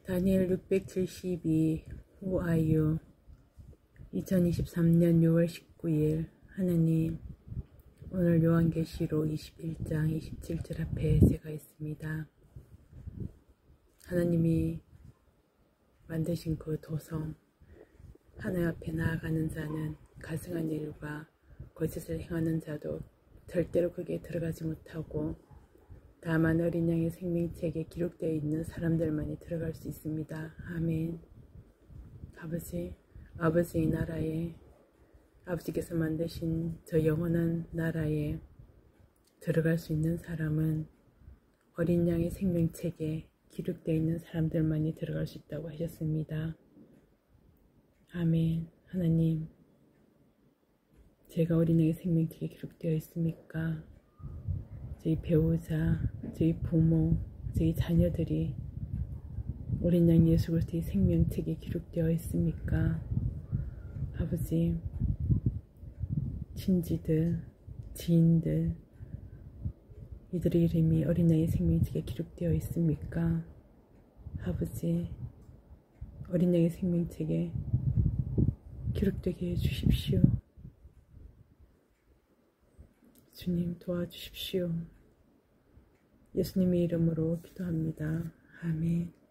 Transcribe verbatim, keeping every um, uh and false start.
다니엘 육백칠십이 후아유 이천이십삼 년 유월 십구일 하느님, 오늘 요한계시록 이십일 장 이십칠 절 앞에 제가 있습니다. 하나님이 만드신 그 도성, 하늘 앞에 나아가는 자는 가증한 일과 거짓을 행하는 자도 절대로 거기에 들어가지 못하고 다만 어린 양의 생명책에 기록되어 있는 사람들만이 들어갈 수 있습니다. 아멘. 아버지, 아버지의 나라에, 아버지께서 만드신 저 영원한 나라에 들어갈 수 있는 사람은 어린 양의 생명책에 기록되어 있는 사람들만이 들어갈 수 있다고 하셨습니다. 아멘. 하나님, 제가 어린 양의 생명책에 기록되어 있습니까? 저희 배우자, 저희 부모, 저희 자녀들이 어린 양 예수 그리스도의 생명책에 기록되어 있습니까? 아버지, 친지들, 지인들, 이들의 이름이 어린 양의 생명책에 기록되어 있습니까? 아버지, 어린 양의 생명책에 기록되게 해주십시오. 주님, 도와주십시오. 예수님의 이름으로 기도합니다. 아멘.